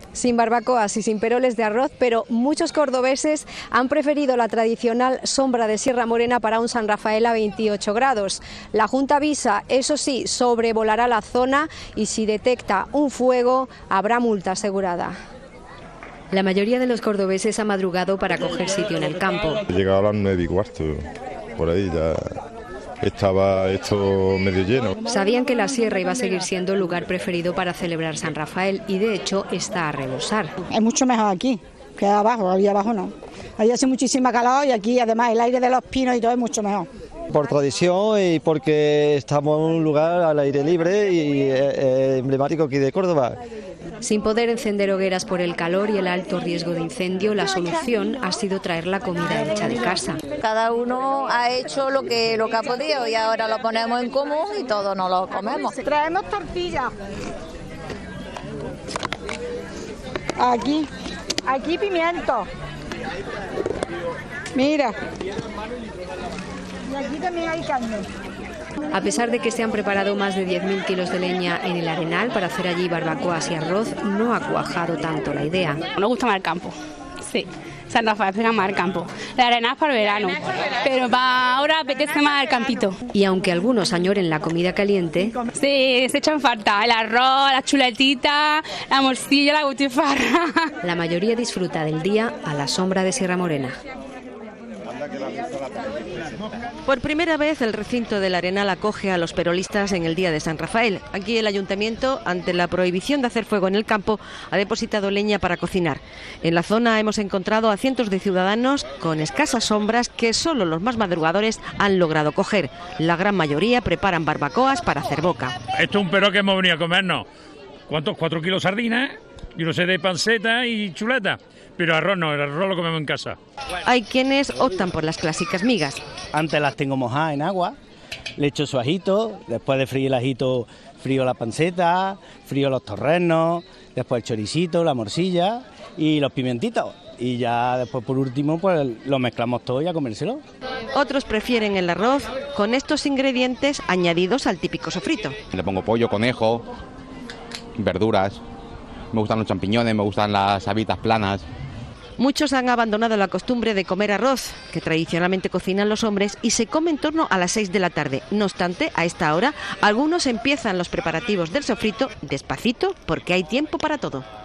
Sin barbacoas y sin peroles de arroz, pero muchos cordobeses han preferido la tradicional sombra de Sierra Morena para un San Rafael a 28 grados. La Junta avisa, eso sí, sobrevolará la zona y si detecta un fuego habrá multa asegurada. La mayoría de los cordobeses ha madrugado para coger sitio en el campo. He llegado a las 9:15, por ahí ya estaba esto medio lleno. Sabían que la sierra iba a seguir siendo el lugar preferido para celebrar San Rafael y de hecho está a rebosar. Es mucho mejor aquí que abajo, ahí abajo no. Ahí hace muchísima calor y aquí además el aire de los pinos y todo es mucho mejor. Por tradición y porque estamos en un lugar al aire libre y emblemático aquí de Córdoba. Sin poder encender hogueras por el calor y el alto riesgo de incendio, la solución ha sido traer la comida hecha de casa. Cada uno ha hecho lo que ha podido y ahora lo ponemos en común y todos nos lo comemos. Traemos tortillas. Aquí pimiento. Mira. Y aquí también hay carne. A pesar de que se han preparado más de 10.000 kilos de leña en el Arenal para hacer allí barbacoas y arroz, no ha cuajado tanto la idea. Nos gusta más el campo, sí. San Rafael pega más el campo. La Arenal para el verano, pero para ahora apetece más el campito. Y aunque algunos añoren la comida caliente, sí, se echan falta el arroz, las chuletitas, la morcilla, la butifarra. La mayoría disfruta del día a la sombra de Sierra Morena. Por primera vez el recinto del Arenal acoge a los perolistas en el día de San Rafael. Aquí el ayuntamiento, ante la prohibición de hacer fuego en el campo, ha depositado leña para cocinar. En la zona hemos encontrado a cientos de ciudadanos con escasas sombras que solo los más madrugadores han logrado coger. La gran mayoría preparan barbacoas para hacer boca. Esto es un perro que hemos venido a comernos. ¿Cuántos? 4 kilos sardinas, yo no sé, de panceta y chuleta. Pero arroz no, el arroz lo comemos en casa. Hay quienes optan por las clásicas migas. Antes las tengo mojadas en agua, le echo su ajito, después de freír el ajito frío la panceta, frío los torrenos, después el choricito, la morcilla y los pimentitos. Y ya después por último pues lo mezclamos todo y a comérselo. Otros prefieren el arroz con estos ingredientes añadidos al típico sofrito. Le pongo pollo, conejo, verduras, me gustan los champiñones, me gustan las habitas planas. Muchos han abandonado la costumbre de comer arroz, que tradicionalmente cocinan los hombres, y se come en torno a las 6 de la tarde. No obstante, a esta hora, algunos empiezan los preparativos del sofrito despacito porque hay tiempo para todo.